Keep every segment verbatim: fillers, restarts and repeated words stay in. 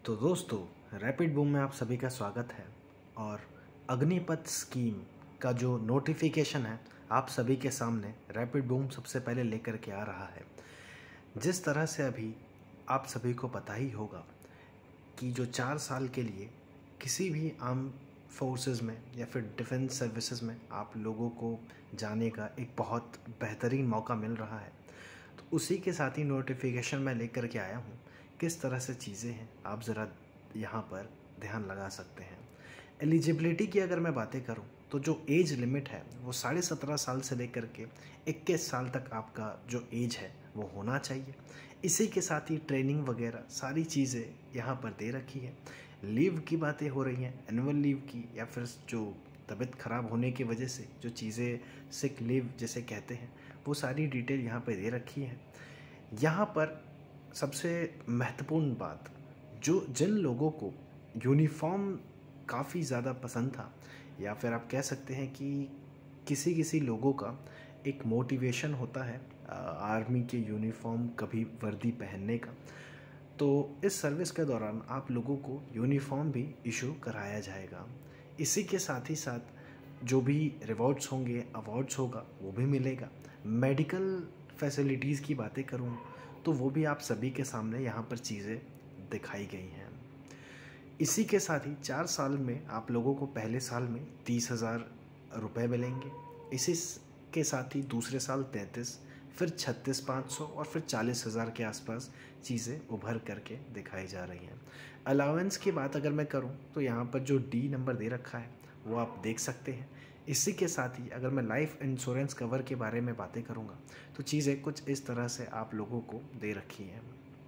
तो दोस्तों, rapid boom में आप सभी का स्वागत है। और अग्निपथ स्कीम का जो नोटिफिकेशन है आप सभी के सामने रैपिड बूम सबसे पहले लेकर के आ रहा है। जिस तरह से अभी आप सभी को पता ही होगा कि जो चार साल के लिए किसी भी आर्म फोर्सेस में या फिर डिफेंस सर्विसेज में आप लोगों को जाने का एक बहुत बेहतरीन मौका मिल रहा है, तो उसी के साथ ही नोटिफिकेशन मैं लेकर के आया हूँ। किस तरह से चीज़ें हैं आप ज़रा यहाँ पर ध्यान लगा सकते हैं। एलिजिबिलिटी की अगर मैं बातें करूँ तो जो एज लिमिट है वो साढ़े सत्रह साल से लेकर के इक्कीस साल तक आपका जो एज है वो होना चाहिए। इसी के साथ ही ट्रेनिंग वगैरह सारी चीज़ें यहाँ पर दे रखी है। लीव की बातें हो रही हैं, एनुअल लीव की, या फिर जो तबीयत ख़राब होने की वजह से जो चीज़ें सिक लीव जैसे कहते हैं वो सारी डिटेल यहाँ पर दे रखी है। यहाँ पर सबसे महत्वपूर्ण बात, जो जिन लोगों को यूनिफॉर्म काफ़ी ज़्यादा पसंद था, या फिर आप कह सकते हैं कि किसी किसी लोगों का एक मोटिवेशन होता है आर्मी के यूनिफॉर्म कभी वर्दी पहनने का, तो इस सर्विस के दौरान आप लोगों को यूनिफॉर्म भी इशू कराया जाएगा। इसी के साथ ही साथ जो भी रिवॉर्ड्स होंगे, अवार्ड्स होगा, वो भी मिलेगा। मेडिकल फैसिलिटीज़ की बातें करूँ तो वो भी आप सभी के सामने यहाँ पर चीज़ें दिखाई गई हैं। इसी के साथ ही चार साल में आप लोगों को पहले साल में तीस हज़ार रुपये मिलेंगे। इसी के साथ ही दूसरे साल तैंतीस, फिर छत्तीस पाँच सौ और फिर चालीस हज़ार के आसपास चीज़ें उभर करके दिखाई जा रही हैं। अलाउंस की बात अगर मैं करूं तो यहाँ पर जो डी नंबर दे रखा है वो आप देख सकते हैं। इसी के साथ ही अगर मैं लाइफ इंश्योरेंस कवर के बारे में बातें करूँगा तो चीज़ें कुछ इस तरह से आप लोगों को दे रखी हैं।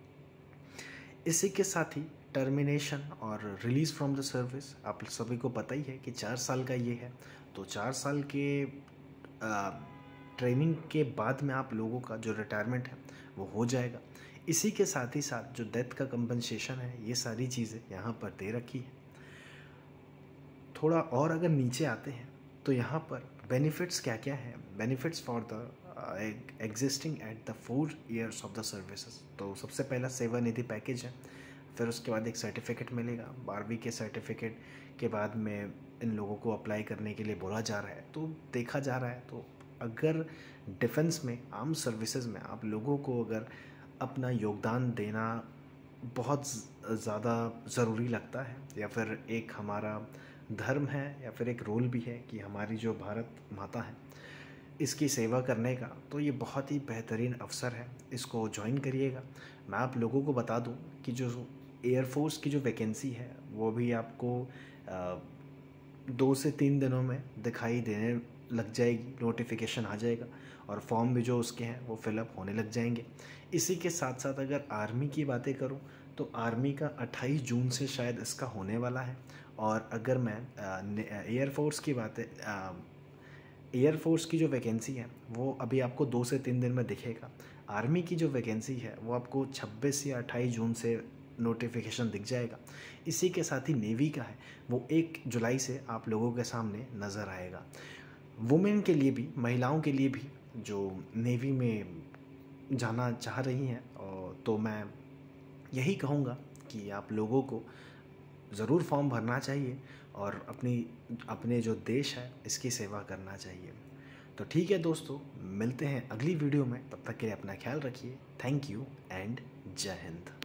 इसी के साथ ही टर्मिनेशन और रिलीज़ फ्रॉम द सर्विस आप सभी को पता ही है कि चार साल का ये है, तो चार साल के आ, ट्रेनिंग के बाद में आप लोगों का जो रिटायरमेंट है वो हो जाएगा। इसी के साथ ही साथ जो डेथ का कंपनसेशन है, ये सारी चीज़ें यहाँ पर दे रखी है। थोड़ा और अगर नीचे आते हैं तो यहाँ पर बेनिफिट्स क्या क्या है। Benefits for the existing at the four years of the services, तो सबसे पहला सेवानिधि पैकेज है। फिर उसके बाद एक सर्टिफिकेट मिलेगा। बारहवीं के सर्टिफिकेट के बाद में इन लोगों को अप्लाई करने के लिए बोला जा रहा है। तो देखा जा रहा है, तो अगर डिफेंस में, आर्म सर्विसेज में आप लोगों को अगर अपना योगदान देना बहुत ज़्यादा ज़रूरी लगता है, या फिर एक हमारा धर्म है, या फिर एक रोल भी है कि हमारी जो भारत माता है इसकी सेवा करने का, तो ये बहुत ही बेहतरीन अवसर है, इसको ज्वाइन करिएगा। मैं आप लोगों को बता दूं कि जो एयरफोर्स की जो वैकेंसी है वो भी आपको आ, दो से तीन दिनों में दिखाई देने लग जाएगी, नोटिफिकेशन आ जाएगा और फॉर्म भी जो उसके हैं वो फिलअप होने लग जाएंगे। इसी के साथ साथ अगर आर्मी की बातें करूं तो आर्मी का अट्ठाईस जून से शायद इसका होने वाला है। और अगर मैं एयरफोर्स की बातें एयरफोर्स की जो वैकेंसी है वो अभी आपको दो से तीन दिन में दिखेगा। आर्मी की जो वैकेंसी है वो आपको छब्बीस या अट्ठाईस जून से नोटिफिकेशन दिख जाएगा। इसी के साथ ही नेवी का है वो एक जुलाई से आप लोगों के सामने नज़र आएगा। वुमेन के लिए भी, महिलाओं के लिए भी जो नेवी में जाना चाह रही हैं, और तो मैं यही कहूँगा कि आप लोगों को ज़रूर फॉर्म भरना चाहिए और अपनी अपने जो देश है इसकी सेवा करना चाहिए। तो ठीक है दोस्तों, मिलते हैं अगली वीडियो में। तब तक के लिए अपना ख्याल रखिए। थैंक यू एंड जय हिंद।